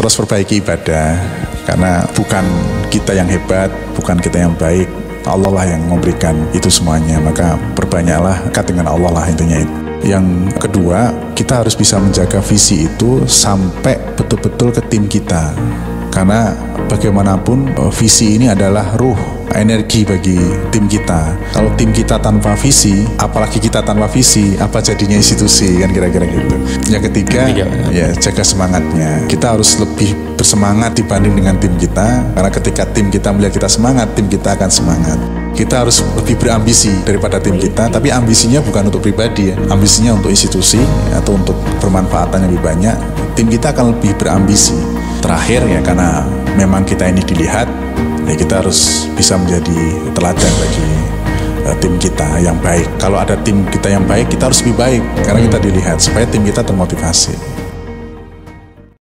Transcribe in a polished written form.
terus perbaiki ibadah, karena bukan kita yang hebat, bukan kita yang baik, Allah lah yang memberikan itu semuanya. Maka perbanyaklah dekat dengan Allah lah intinya itu. Yang kedua, kita harus bisa menjaga visi itu sampai betul-betul ke tim kita, karena bagaimanapun visi ini adalah ruh, energi bagi tim kita. Kalau tim kita tanpa visi, apalagi kita tanpa visi, apa jadinya institusi, kan kira-kira gitu. Yang ketiga, ya jaga semangatnya. Kita harus lebih bersemangat dibanding dengan tim kita, karena ketika tim kita melihat kita semangat, tim kita akan semangat. Kita harus lebih berambisi daripada tim kita, tapi ambisinya bukan untuk pribadi ya, ambisinya untuk institusi atau untuk bermanfaatan yang lebih banyak. Tim kita akan lebih berambisi. Terakhir ya, karena memang kita ini dilihat, ya kita harus bisa menjadi teladan bagi tim kita yang baik. Kalau ada tim kita yang baik, kita harus lebih baik karena kita dilihat, supaya tim kita termotivasi.